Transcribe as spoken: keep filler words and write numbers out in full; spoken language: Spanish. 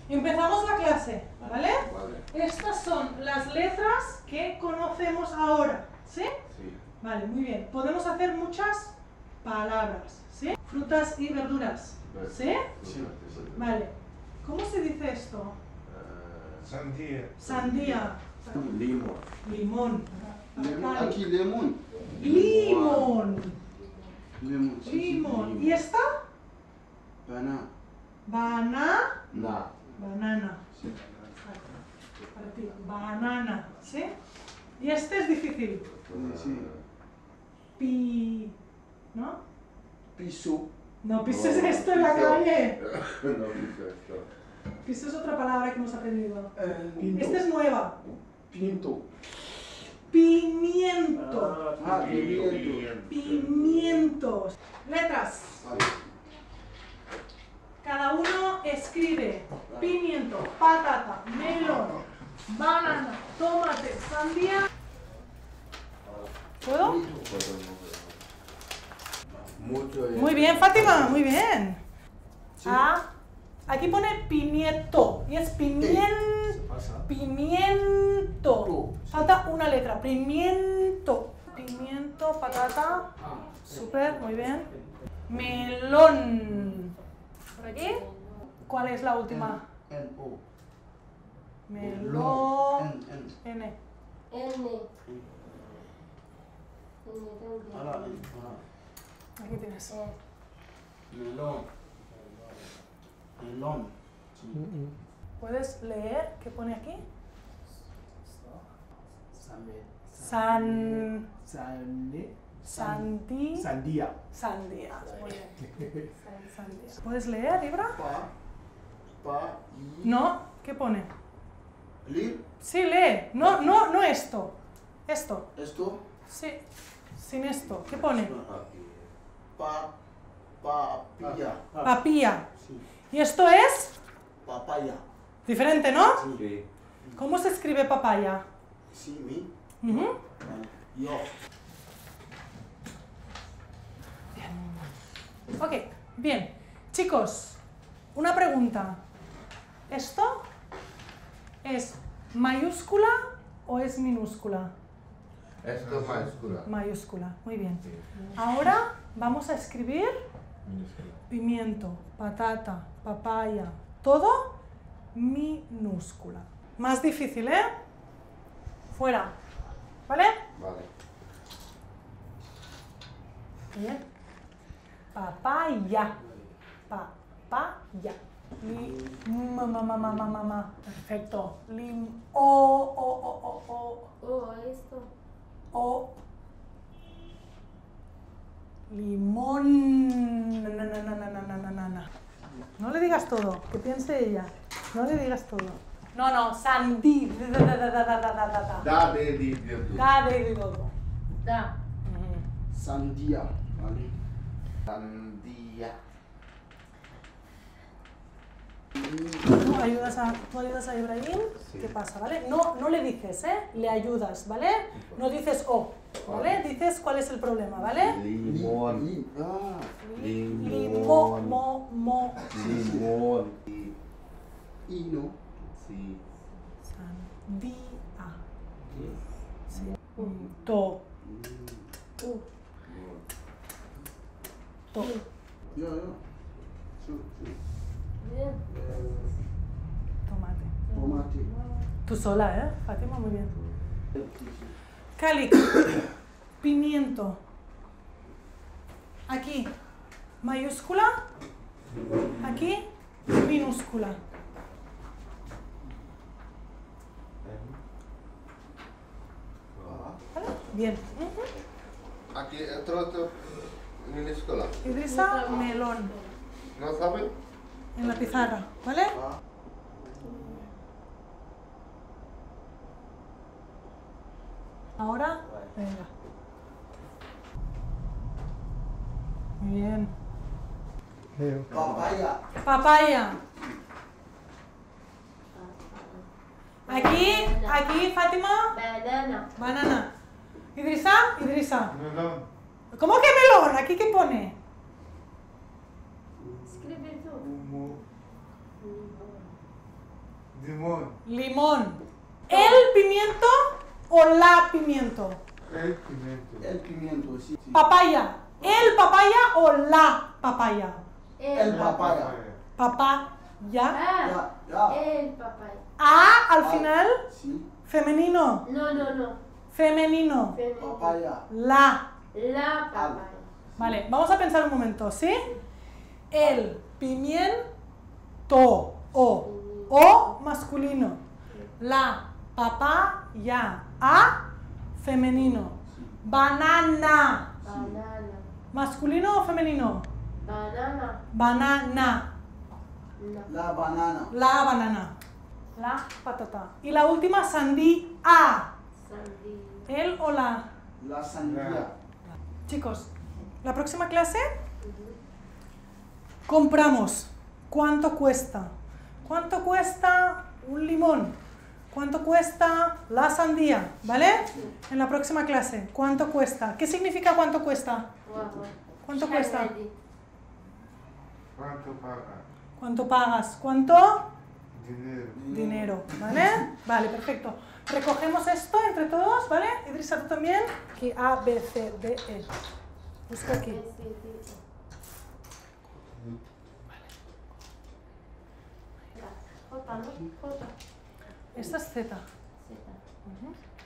Empezamos la clase, ¿vale? Vale. Estas son las letras que conocemos ahora, ¿sí? Sí. Vale, muy bien. Podemos hacer muchas palabras, ¿sí? Frutas y verduras, ¿sí? Sí. Vale. ¿Cómo se dice esto? Uh, Sandía. Sandía. limón. Limón. Lemon, Vale. aquí lemon. Limón. Lemon. sí, sí. Limón. ¿Y esta? Banana. Banana. Na. Banana. Sí. Para ti. Banana, ¿sí? Y este es difícil. Sí. Pi... ¿no? Piso. No pises No, esto en la piso. calle. No piso esto. Piso es otra palabra que hemos aprendido. Eh, Esta es nueva. Pinto. Pimiento. Ah, pimiento. Pimientos. Letras. Vale. Cada uno escribe pimiento, patata, melón, banana, tomate, sandía. ¿Puedo? Mucho. Muy bien, Fátima, muy bien. Ah, aquí pone pimiento y es pimiento. Pimiento. Falta una letra. Pimiento. Pimiento, patata. Súper, muy bien. Melón. ¿Por aquí? ¿Cuál es la última? N O. Melón. N N. N. N. Ala, ala. Aquí tienes. Melón. Melón. Sí. ¿Puedes leer qué pone aquí? Same. San... Sane. Sandí... Sandía. Sandía. Muy bien. Sandía. ¿Puedes leer, Ibra? Pa. Pa. Y. No. ¿Qué pone? Li. Sí, lee. No, no, no esto. Esto. Esto. Sí. Sin esto. ¿Qué pone? Pa. Papilla. Papilla. Sí. ¿Y esto es? Papaya. Diferente, ¿no? Sí. ¿Cómo se escribe papaya? Sí, mi. Ujú. Yo. Ok, bien. Chicos, una pregunta. ¿Esto es mayúscula o es minúscula? Esto es mayúscula. Mayúscula, muy bien. Sí. Ahora vamos a escribir Minúscula. pimiento, patata, papaya, todo minúscula. Más difícil, ¿eh? Fuera. ¿Vale? Vale. Bien. Papaya. Papaya. Li, ma, ma, ma, ma, ma, ma, ma. Perfecto. Lim, o, o, o, o, o, Oh, esto. o. Limón. Na, na, na, na, na, na, na, na, na. No le digas todo, que piense ella. No le digas todo. No, no, sandí. Da, da, da, da, da, da, da, da. Da de di di di. Da de todo. Da. Sandía. Vale. Sandía. ¿Tú ayudas a, tú ayudas a Ibrahim? Sí. ¿Qué pasa, vale? No, no le dices, ¿eh? Le ayudas, ¿vale? No dices oh, ¿vale? Dices cuál es el problema, ¿vale? Limón. Li. Ah. Limo, mo, mo. Limón. Y no. Sí. Sandía. Sí. To. U. To. Ya, ya. Sí, sí. Bien. Tomate. Tomate. Tú sola, ¿eh? Fátima, muy bien. Cali. Pimiento. Aquí. Mayúscula. Aquí. Minúscula. ¿Vale? Bien. Ujú. Aquí otro otro minúscula. Idrisa, melón. ¿No sabe? En la pizarra, ¿vale? Pa. Ahora, venga. Muy bien. Papaya. Papaya. Aquí, aquí, Fátima, Banana. banana. Idrisa, Idrisa. Melón. ¿Cómo que melón? ¿Aquí qué pone? Escribe tú. Humo. Limón. Limón. ¿El pimiento o la pimiento? El pimiento. El pimiento, sí. sí. Papaya. ¿El papaya o la papaya? El papaya. Papaya. Ah, Ya, ya. el papaya. A al Ah, final. Sí. Femenino. No, no, no. Femenino. Femenino. Papaya. La. La papaya. Vale, vamos a pensar un momento, ¿sí? El pimiento. O. O masculino. La papaya. A femenino. Banana. Banana. ¿Masculino o femenino? Banana. Banana. No. La banana. La banana. La patata. Y la última, sandía. Sandía. ¿El o la? La sandía. Chicos, la próxima clase compramos. ¿Cuánto cuesta? ¿Cuánto cuesta un limón? ¿Cuánto cuesta la sandía? ¿Vale? En la próxima clase. ¿Cuánto cuesta? ¿Qué significa cuánto cuesta? Guapo. ¿Cuánto cuesta? ¿Cuánto paga? ¿Cuánto pagas? ¿Cuánto? Dinero. Dinero. ¿Vale? Vale, perfecto. Recogemos esto entre todos, ¿vale? Idrisa, tú también. Aquí A, B, C, D, E. Busca aquí. S, D, E. J, ¿no? J. Esta es Z. Z. Ujú.